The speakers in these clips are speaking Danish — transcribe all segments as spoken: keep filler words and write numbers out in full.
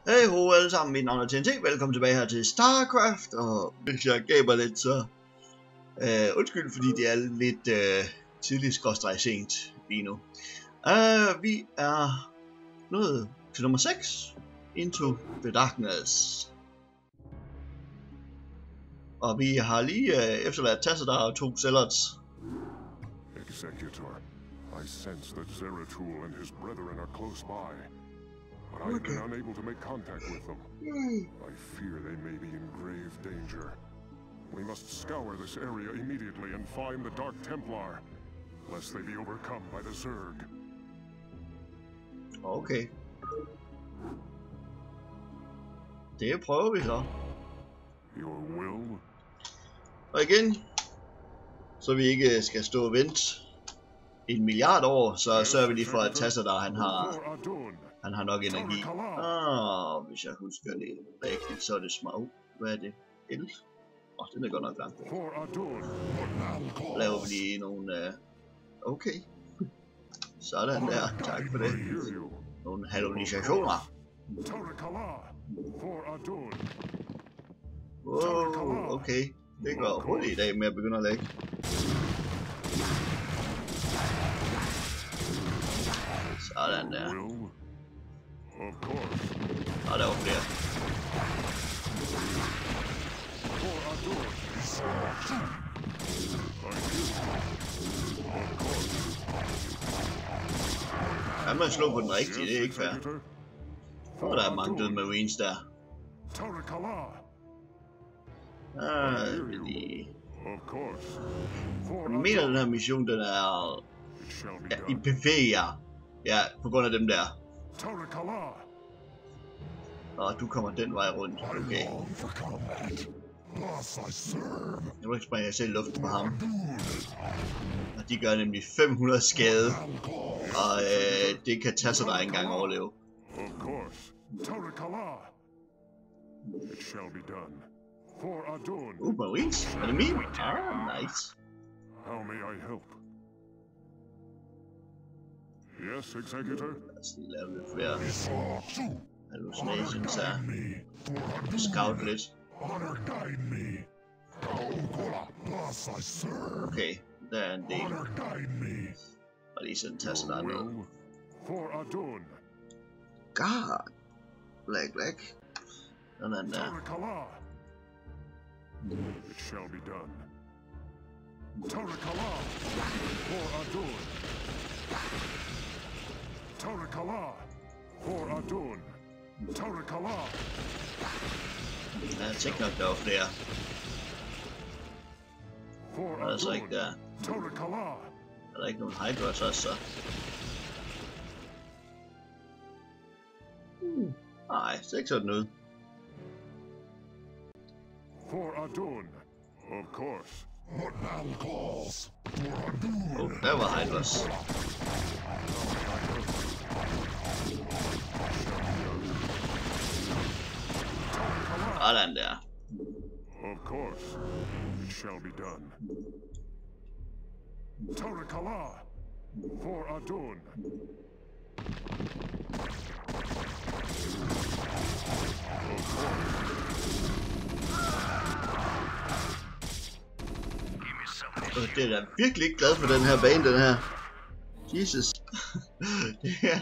Hej ho alle sammen, mit navn er T N T, velkommen tilbage her til StarCraft, og hvis jeg gaber lidt, så øh, undskyld, fordi det er lidt øh, tidligt skråstreg sent lige nu. Uh, vi er nået til nummer seks, Into the Darkness. Og vi har lige øh, efterladt Tassadar og to Zealots. Executor, I sense that Zeratul and his brethren are close by. But I've Okay. been unable to make contact with them. I fear they may be in grave danger. We must scour this area immediately and find the Dark Templar, lest they be overcome by the Zerg. Okay. Det prøver vi så. Your will? Og igen, så vi ikke skal stå og vente en milliard år, så sørger vi lige for, at Tassadar han har, han har nok energi. Ah, hvis jeg husker det rigtigt, så er det smart. Hvad er det? El? Åh, oh, den er godt nok langt. Laver vi lige nogle... Uh... Okay. Sådan der, tak for det. Nogle hallucinationer. Wow, okay. Det går hurtigt i dag med at begynde at lægge. Sådan der. Og der var flere. Kan man slå på den rigtige? Det er ikke fair. For der er mange døde Marines der. Ah, lige... Jeg mener, den her mission, den er... Ja, I bevæger. Ja, på grund af dem der. Og du kommer den vej rundt. Okay. Jeg må ikke springe selv luften på ham. Og de gør nemlig fem hundrede skade. Og øh, det kan tage sig der ikke engang overleve. Uh, Marines? Er det min? Ah, nice. How may I help? Yes, Executor. Lad os lige lave lidt flere hallucinations her. Scout lidt. Okay, der er en del. Og lige sådan tager der ned. God! Black, black. Sådan der. It shall be done. Tarakala for Adun. Tarakala for Adun. Tarakala. Ja, jeg tænkte nok, der var flere. Og der er så ikke der. Er der ikke nogen Hydras også så? Uh, nej, ser ikke sådan ud. For Adun, of course. Oh, der var Hydras. Sådan der. Of course, it shall be done. Tarakala for Adun. Of course. Det er da virkelig ikke glad for den her bane, den her. Jesus. Det her.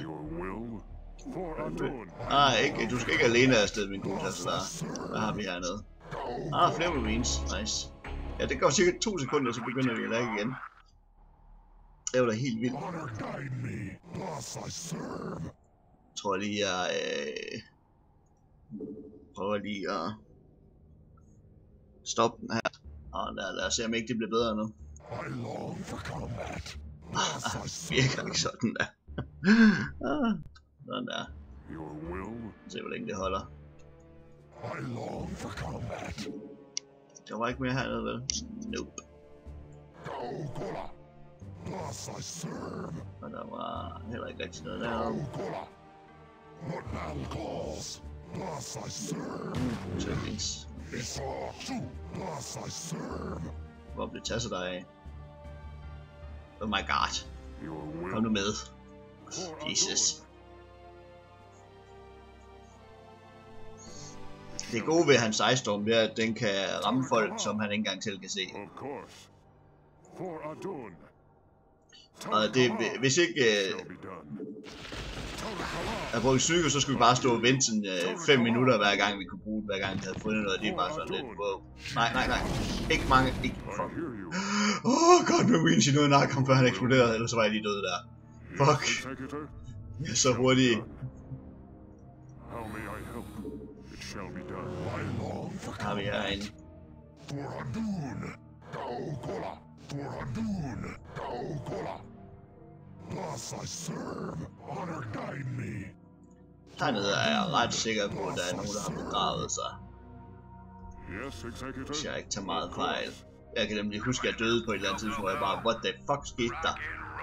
Ah, ikke. Du skal ikke alene afsted, min gode Tassadar. Hvad har vi hernede? Ah, flere Marines. Nice. Ja, det går cirka to sekunder, så begynder vi at lagge igen. Det var da helt vildt. Jeg tror lige, jeg øh, prøver lige at stoppe den her. Og lad, lad os se, om ikke det bliver bedre nu. Ah, virker ikke sådan der. Ah, sådan der. Se, hvor længe det holder. Der var ikke mere hernede, vel? Nope. Og der var heller ikke rigtig noget deroppe. Mm, tøvnings. Okay. Hvor blev Tassadar af? Oh my god. Kom nu med. Jesus. Det gode ved hans Ice Storm, det er, at den kan ramme folk, som han ikke engang selv kan se. Og det, hvis ikke øh, jeg brugte psyke, så skulle vi bare stå og vente sådan øh, fem minutter hver gang vi kunne bruge det, hver gang vi havde fundet noget. Det er bare sådan lidt, wow. Nej, nej, nej. Ikke mange, ikke fuck. Åh, oh, godt med Winchi nåede nakke ham, før han eksploderede, ellers så var jeg lige død der. Fuck. Jeg er så hurtig. Har vi herinde. Hernede er jeg ret sikker på, at der er nogen, der har begravet sig. Hvis jeg ikke tager meget fejl. Jeg kan nemlig huske, at jeg døde på et eller andet tidspunkt, hvor jeg bare, what the fuck skete der?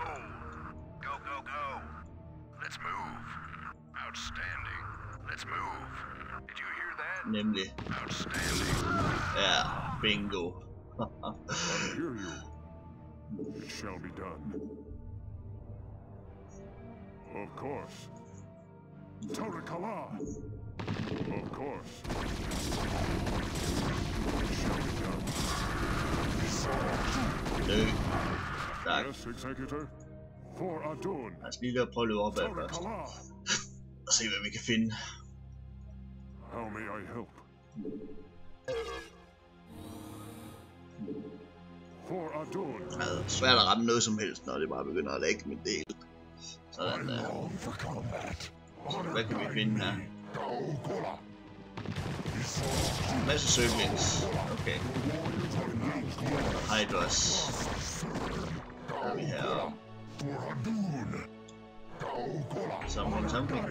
Nemlig. Ja, bingo. It shall be done. Of course. Torikala. Of course. It shall be done. Dø. Tak. Yes, executor. For Adun. Lad os lige prøve at løbe op ad først. Og se hvad vi kan finde. How may I help? For Adun. Det er svært at ramme noget som helst, når det bare begynder at lægge med del. Sådan der. Så hvad kan vi finde her? En masse circlings. Okay. Hydros. Der er vi heroppe. Something, something.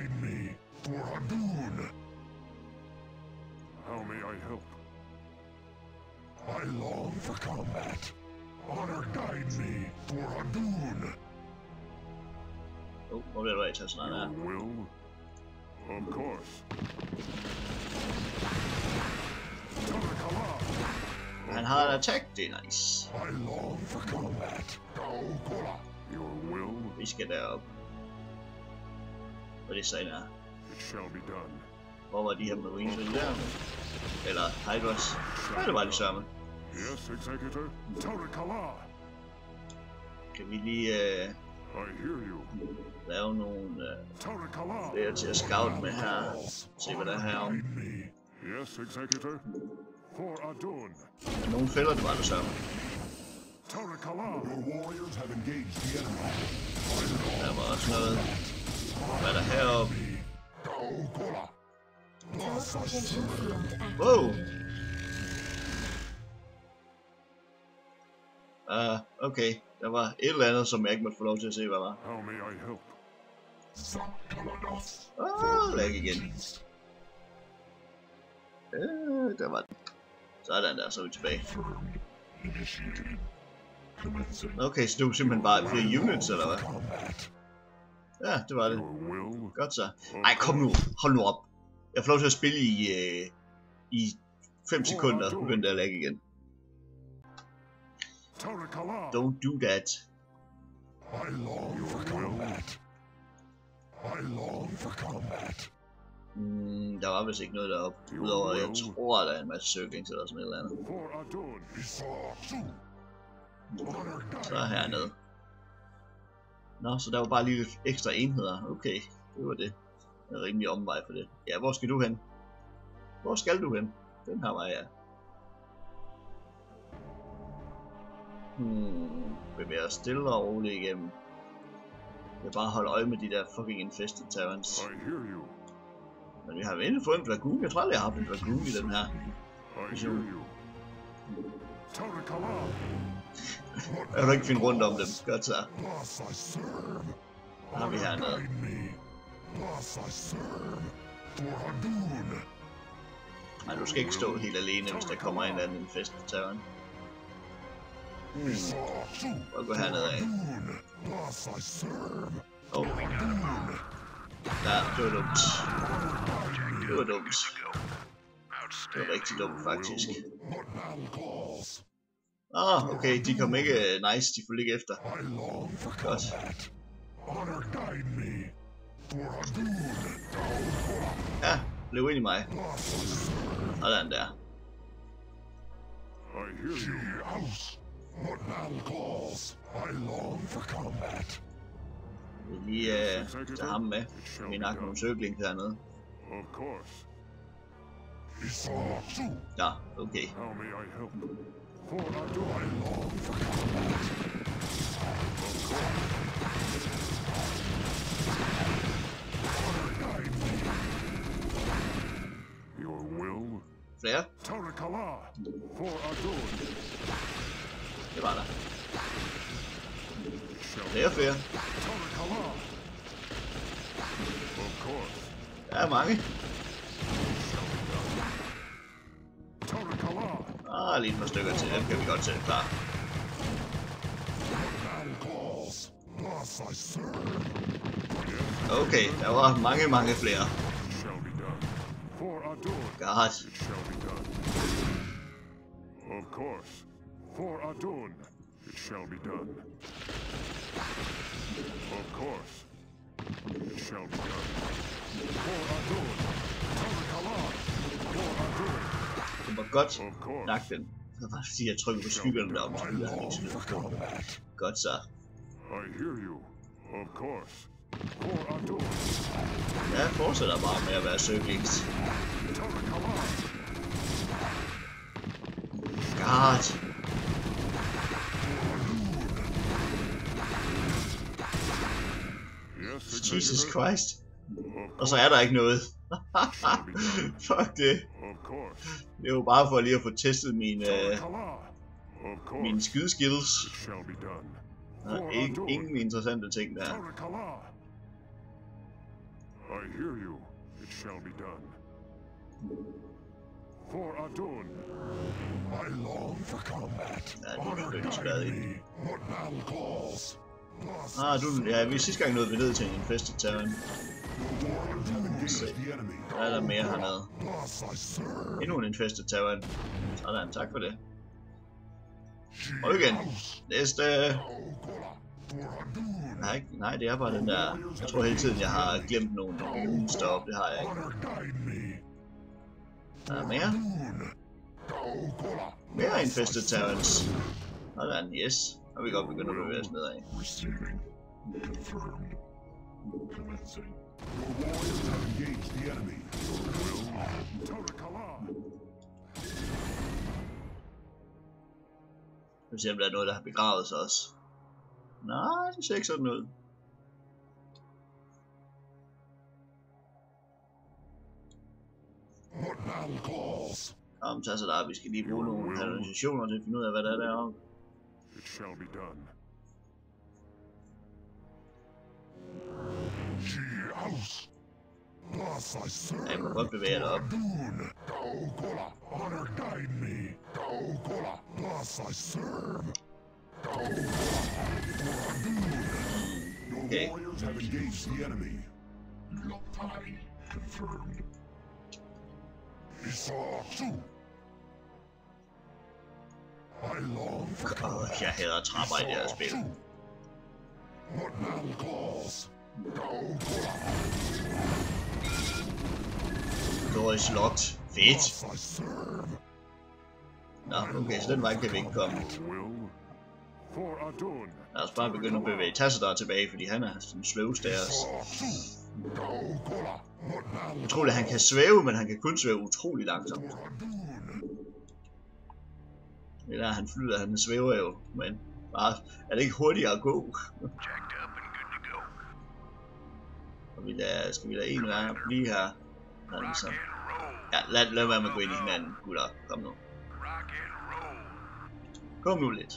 How may I help? I long for combat. Honor guide me, for Adun. Oh, hvor bliver du af til sådan her? Your will? Of course. Han har en attack, det er nice. I long for combat. Your will? Vi skal derop. Hvad det så er. It shall be done. Hvor var de her marines der? Eller Hydros? Ja, det var de sørme. Yes, executor. Torikala. Kan vi lige uh, I hear you. lave nogle uh, Torikala. flere til at scout med her. Se hvad der er herom. Yes, executor. For Adun. Nogle fælder, det var der sørme. Torikala. Your warriors have engaged the enemy. Der var også noget. Hvad er der heroppe? Wow! Uh, okay, der var et eller andet, som jeg ikke måtte få lov til at se, hvad var. How may I help? Åh, oh, lag igen. Uh, der var den. Sådan der, så er vi tilbage. Okay, så det var simpelthen bare flere units, eller hvad? Ja, det var det. Godt så. Ej, kom nu. Hold nu op. Jeg får lov til at spille i, øh, i fem sekunder, så begyndte jeg at lagge igen. Don't do that. I long for combat. I long for combat. Mm, der var vist ikke noget deroppe, udover at jeg tror, der er en masse circlings eller sådan et eller andet. Så er hernede. Nå, så der var bare lige lidt ekstra enheder. Okay, det var det. Det er rimelig omvej for det. Ja, hvor skal du hen? Hvor skal du hen? Den her vej, ja. Hmm, bevæger os stille og roligt igennem. Jeg vil bare holde øje med de der fucking infested taverns. Men vi har jo endelig fået en dragoon. Jeg tror aldrig, jeg har haft en dragoon i den her. Jeg kan ikke finde rundt om dem. Godt så. Der har vi hernede. Nej, du skal ikke stå helt alene, hvis der kommer en eller anden infested tavern. Hmm. Og gå hernede af. Åh. Oh. Ja, det var dumt. Det var dumt. Det var rigtig dumt, faktisk. Ah, okay, de kom ikke nice, de fulgte ikke efter. Godt. Ja, løb ind i mig. Sådan der. I hear She you. house. What battle calls? I long for combat. Vi lige øh, tage ham med. Vi nakker nogle søgling hernede. Of course. Isatsu. Ja, okay. How may I help? For Adon. I long for combat. Of course. Guide me. Your will? Flere? Tarakala. For Adon. Det var der. Shall Flere, flere. Tarakala. Of course. Der er mange. Tarakala. Ah, lige et par stykker til. Dem kan vi godt sætte klar. Battle calls. Thus I serve. Okay, der var mange, mange flere. Shall be done. For Adon. God. It shall be done. Of course. For Adon. It shall be done. Of course. It shall be done. For Adon. Tarakala. For Adon. Det var godt. Of course. Nak den. Det var bare fordi, jeg trykkede på skyggerne deroppe. Så I ville jeg long ikke for skyde. combat. Godt så. I hear you. Of course. For Adon. Jeg fortsætter bare med at være søglings. Tarakala. God. Yes, Jesus executor. Christ. Of Og så er der ikke noget. Fuck det. Of course. Det er jo bare for lige at få testet mine, øh, Tarakala. Of course. mine skydeskills. It shall be done. Der er ikke, ingen interessante ting der. Tarakala. I hear you. It shall be done. For Adon. I long for combat. Ja, det er Honor selvfølgelig guide skrevet ind. me. What battle calls? Thus Ah, du, ja, vi sidste gang nåede vi ned til en Infested Tavern. engage the enemy. Der er der mere hernede. Thus I serve. Endnu en Infested Tavern. Sådan, tak for det. She Og igen. house. Næste. Ogola. For Adun. Nej, nej, det er bare den der. Jeg tror hele tiden, jeg har glemt nogle runes deroppe. Det har jeg ikke. Honor guide me. Der er mere. Adun. Ogola. Mere Infested Taverns. Sådan, yes. Og vi kan godt begynde at bevæge os nedad. Receiving. Confirmed. Commencing. Your warriors have engaged the enemy. Tarakala. Vi ser, om der er noget, der har begravet sig også. Nej, det ser ikke sådan ud. What battle calls? Kom, tag så der. Vi skal lige bruge nogle kanalisationer til at finde ud af, hvad der er deroppe. It shall be done. She house. Thus I serve. Ja, jeg må godt bevæge dig op. Adun. Ogola. Honor guide me. Ogola. Thus I serve. Ogola. For Adun. Your Okay. warriors have engaged the enemy. Lockpile confirmed. Isatsu. I long for Åh, combat. jeg hader trapper i det her spil. What battle calls? Ogola. Doris locked. Fedt. Thus I serve. Nå, okay, så den vej kan vi ikke komme. Will. For Adon. Lad os bare begynde at bevæge Tassadar tilbage, fordi han er den sløveste af os. Isatsu. Ogola. What battle Utroligt, han kan svæve, men han kan kun svæve utrolig langsomt. for Adun? Det der, han flyder, han svæver jo, men bare, er det ikke hurtigere at gå? Og vi lader, skal vi lade en være blive her? Sådan, ligesom. Ja, lad, lad være med at gå ind i hinanden, gutter. Kom nu. Kom nu lidt.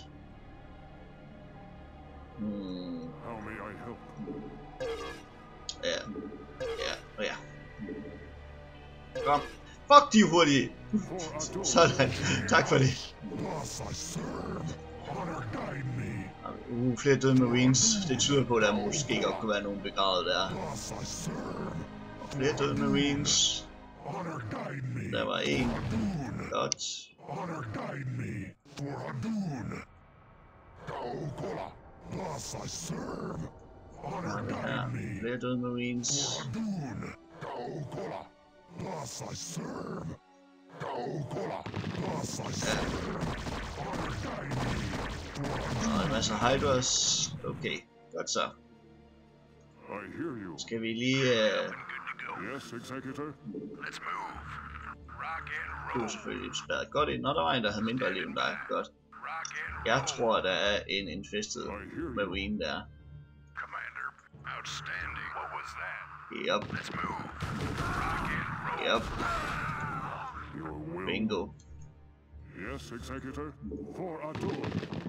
Hmm, How may I help? ja, ja, og ja. Kom. Fuck, de er hurtige. For Adon. Sådan, tak for det. Thus I serve. Honor guide me. Uh, flere døde marines. Det tyder på, at der måske godt kunne være nogen begravet der. Thus I serve. Og flere døde marines. Honor guide me. Der var en. Adun. Godt. Honor guide me. For Adun. Ogola. Thus I serve. Honor Ja, guide me. flere døde marines. For Adun. Ogola. Thus Thus I serve. Gaugula, thus I serve. Honor guide me. Og en masse Hydras. Okay, godt så. I hear you. Skal vi lige... Uh... Yes, Executor. Let's move. Rock and Du roll. er selvfølgelig spærret godt ind. Nå, der var en, der havde mindre liv end dig. Godt. Rock and Jeg roll. tror, der er en infested marine der. Commander, outstanding. What was that? Yup, Let's move. Rock and roll. yup. Your will. Bingo. Yes, Executor. For Adun.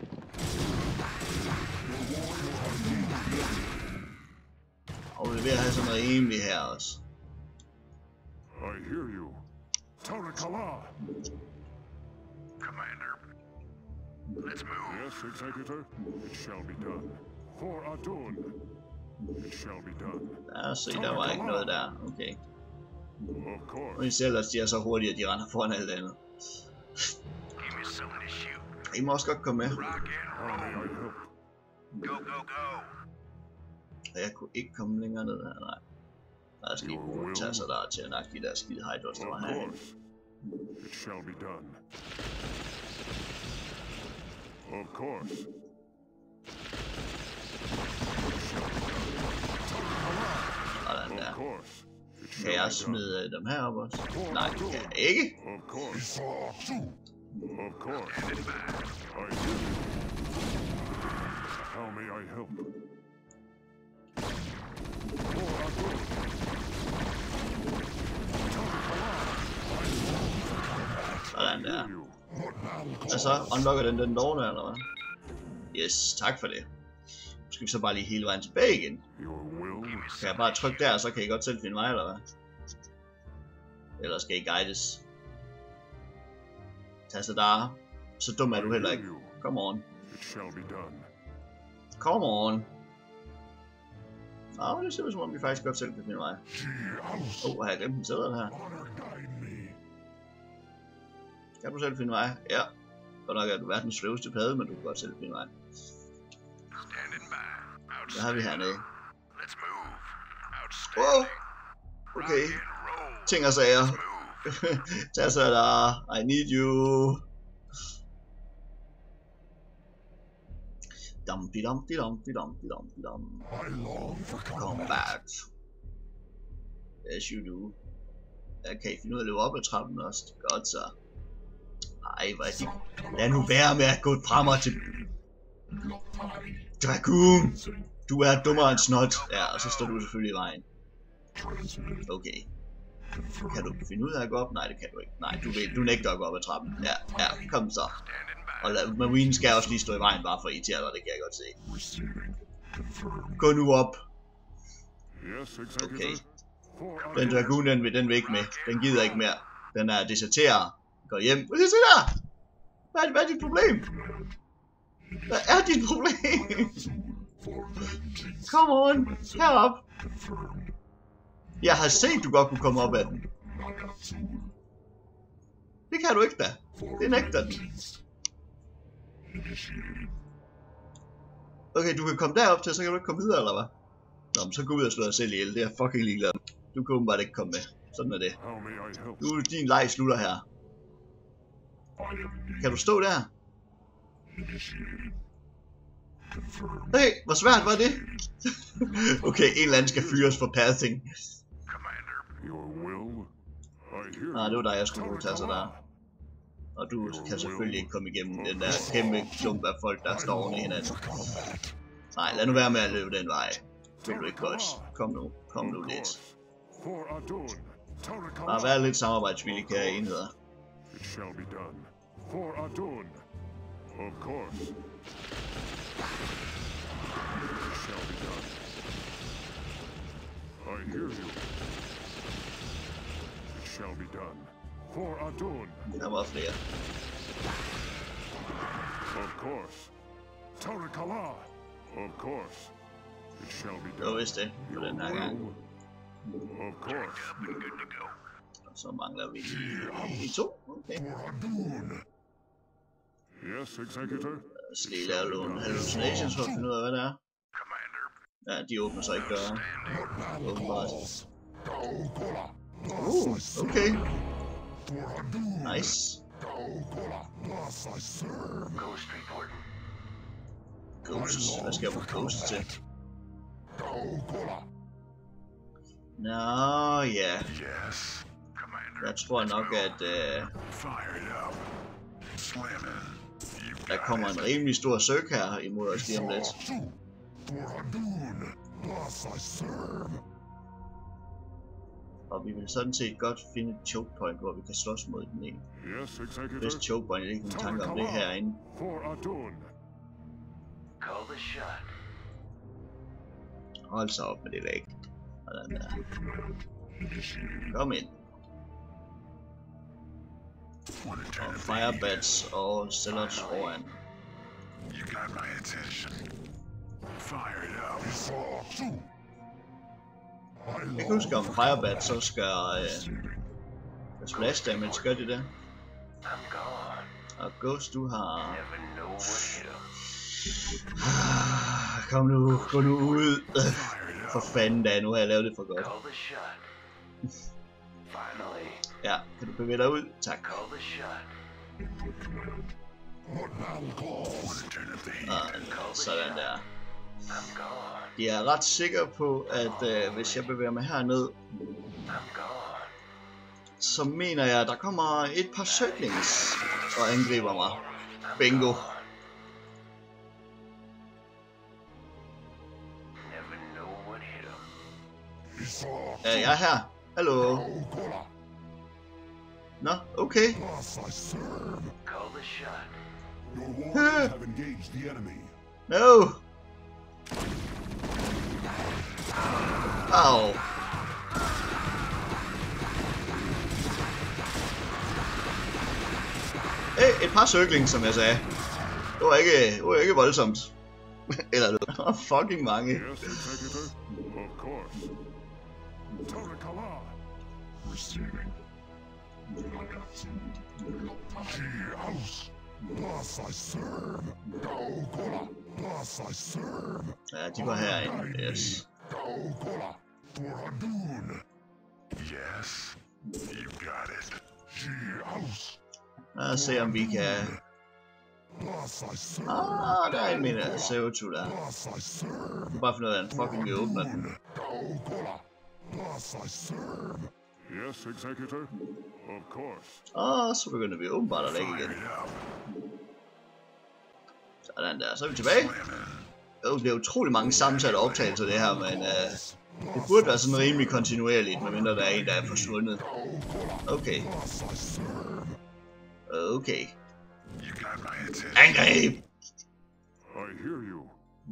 Og vi er ved at have sådan noget rimeligt her også. I hear you. Tarakala. Commander, let's move. Yes, Executor. It shall be done. For Adun. It shall be done. Lad os se, der var ikke noget der. Okay. Of course. Og I selv også, de er så hurtige, at de render foran alt andet. Give me something to shoot. I må også godt komme med. Rock and How may I roll. help? Go, go, go. Og jeg kunne ikke komme længere ned her, nej. Der er lige brugt tage sig der til at nakke de der skide Hydras, der var Of herhen. course. It shall be done. Of course. Sådan Of der. course. It Kan shall jeg be done. smide dem heroppe også? Nej, det kan jeg ikke. Of course. Isatsu. Of course. I hear you. How may I help? For Adun. Sådan der. Hear you. Og så unlocker den den dårne, eller hvad? Yes, tak for det. Nu skal vi så bare lige hele vejen tilbage igen. Your will. Kan jeg bare trykke der, så kan I godt selv finde mig, eller hvad? Eller skal I guides? Tag så der. Så dum er du heller ikke. Come on. It shall be done. Come on. Nå, det ser ud som om vi faktisk godt selv kan finde mig. Gialus. Åh, oh, har jeg glemt den sæder her? Honor guide me. Kan du selv finde mig? Ja. Godt nok er du verdens sløveste padde, men du kan godt selv finde mig. Standing by. Hvad har vi hernede? Let's move. Wow. Outstanding. Okay. Rock and roll. Ting og sager. Move. Tag så der. I need you. Dum di dum di dum di dum di dum di dum. I long for combat. Combat. As you do. Jeg kan I finde ud af at løbe op ad trappen også. Godt så. Ej, hvor er de... Lad nu være med at gå frem og til... Dragoon! Du er dummere end snot. Ja, og så står du selvfølgelig i vejen. Transmitted. Okay. Kan du finde ud af at gå op? Nej, det kan du ikke. Nej, du, ved, du nægter at gå op ad trappen. Ja, ja, kom så. Standing by. Og lad, Marine skal også lige stå i vejen bare for at irritere dig, det kan jeg godt se. Receiving. Confirmed. Gå nu op. Yes, Executor. Okay. For Den Adun. Dragoon, den, vil- den vil ikke med. Den gider ikke mere. Den er deserterer. Gå hjem. Hvad er det der? Hvad er, hvad er dit problem? Hvad er dit problem? For vengeance. Come on. Herop. Confirmed. Jeg har set, du godt kunne komme op ad den. Nagatsu. Det kan du ikke da. For Det nægter den. vengeance. Initiated. Okay, du kan komme derop til, så kan du ikke komme videre, eller hvad? Nå, men så gå ud og slå dig selv ihjel. Det er jeg fucking ligeglad med. Du kan åbenbart ikke komme med. Sådan er det. How may I help? Nu er din leg slutter her. I am needed. Kan du stå der? Initiated. Confirmed. Hey, hvor svært var det? Okay, en eller anden skal fyres for pathing. Commander, Your will. I hear Nej, det you. var dig, jeg skulle tage sig der. Og du kan selvfølgelig ikke komme igennem den der kæmpe klump af folk, der står oven i hinanden. Nej, lad nu være med at løbe den vej. Det er ikke godt. Kom nu, kom nu Of lidt. course. For Adun. Tarakala. Bare vær lidt samarbejdsvillige, kære enheder. It shall be done. For Adun. Of course. It shall be done. I hear you. It shall be done. For Adun. Der var flere. Of course. Tarakala. Of course. It shall be Det var done. vist det på den her gang. Of course. up and good to go. Og så mangler vi de to. Okay. For Adun. Yes, Executor. Så skal I lave nogle hallucinations for at finde ud af, hvad det er. Commander, Ja, de åbner sig ikke døre. What battle Åbenbart. calls? Gaugula. Uh, Uh, okay. Nice. Ghost reporting. Ghosts. Hvad skal jeg bruge ghosts til? Nå, ja. Yes, Commander. Jeg tror nok, at uh, Fire it up. Slam it. You der kommer en rimelig stor søg her imod os lige om lidt. Og vi vil sådan set godt finde et choke point, hvor vi kan slås mod den ene. Yes, Executor. Hvis choke point, jeg ikke nogen tanker om det herinde. For Adun. call the shot. Hold så op med det læg. Sådan der. Kom ind. Og firebats og Zealots foran. You got my attention. Fire it up. Jeg kan huske om firebats så skal uh, splash damage, gør det der? I'm gone. Og Ghost du har... Never know what hit 'em. Kom nu, gå nu ud. For fanden da, nu har jeg lavet det for godt. Call the shot. Finally. Ja, kan du bevæge dig ud? Tak. Call the shot. Turn up the heat. Og sådan der. I'm gone. Jeg er ret sikker på, at uh, hvis jeg bevæger mig herned, I'm gone. så mener jeg, at der kommer et par circlings og angriber mig. Bingo. Never know what hit 'em. Ja, jeg er her. Hallo. Nå, okay. Call the shot. Your warriors have engaged the enemy. No. Au. Hey, et par circlings, som jeg sagde. Det var ikke, det var ikke voldsomt. Eller det var fucking mange. Yes, Executor. Of course. Torakala. Receiving. House. Thus I serve. Gaokola. Thus I serve. Ja, de var herinde. Yes. Gaokola. For Adun. Yes. You got it. She house. Lad os se, om vi kan... Thus I serve. Ah, der er en min C O to der. Thus I serve. Du bare finde ud af, hvordan fucking vi åbner den. Gaokola. Thus I serve. Yes, Executor. Of course. Og så begynder vi åbenbart at lægge igen. Fire it up. Sådan der, så er vi tilbage. Oh, det er utrolig mange sammensatte optagelser det her, men uh, det burde være sådan rimelig kontinuerligt, medmindre der er en, der er forsvundet. Okay. Okay. You got my attention. Angreb! I hear you.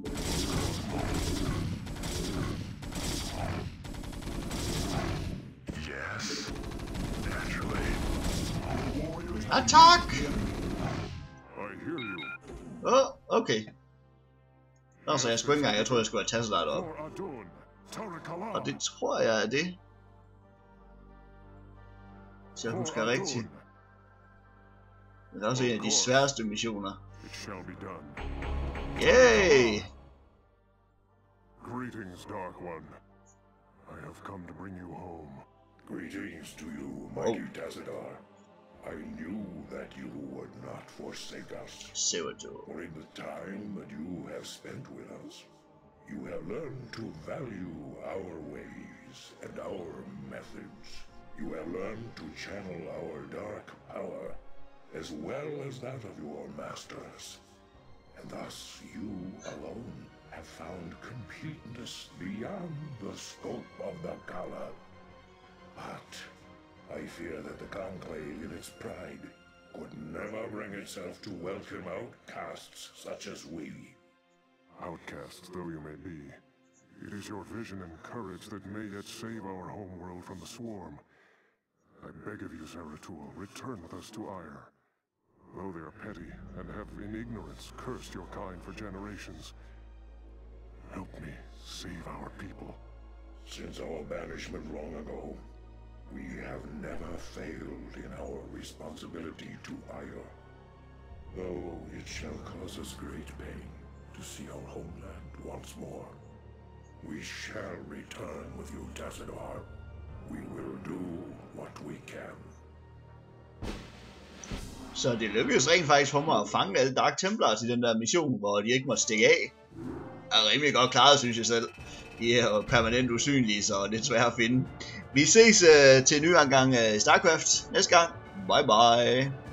Yes. Naturally. Attack! I hear you. Åh, oh, okay. Nå, så jeg skulle ikke engang, jeg troede, jeg skulle have Tesla op. For Adun. Torakala. Og det tror jeg er det. Så jeg husker rigtigt. Det er også en af de sværeste missioner. It shall be done. Yay! Greetings, Dark One. I have come to bring you home. Greetings to you, Oh. mighty Tazadar. I knew that you would not forsake us. C O to. For in the time that you have spent with us, you have learned to value our ways and our methods. You have learned to channel our dark power as well as that of your masters. And thus you alone have found completeness beyond the scope of the Kala. But I fear that the Conclave in its pride could never bring itself to welcome outcasts such as we. Outcasts though you may be, it is your vision and courage that may yet save our homeworld from the swarm. I beg of you, Zeratul, return with us to Ire. Though they are petty and have in ignorance cursed your kind for generations, help me save our people. Since our banishment long ago, we have never failed in our responsibility to Ire. Though it shall cause us great pain to see our homeland once more, we shall return with you, Tazadar. We will do what Så det lykkedes rent faktisk for mig at fange alle Dark Templars i den der mission, hvor de ikke måtte stikke af. Er rimelig godt klaret, synes jeg selv. De er jo permanent usynlige, så det er svært at finde. Vi ses uh, til en ny omgang af StarCraft næste gang. Bye bye.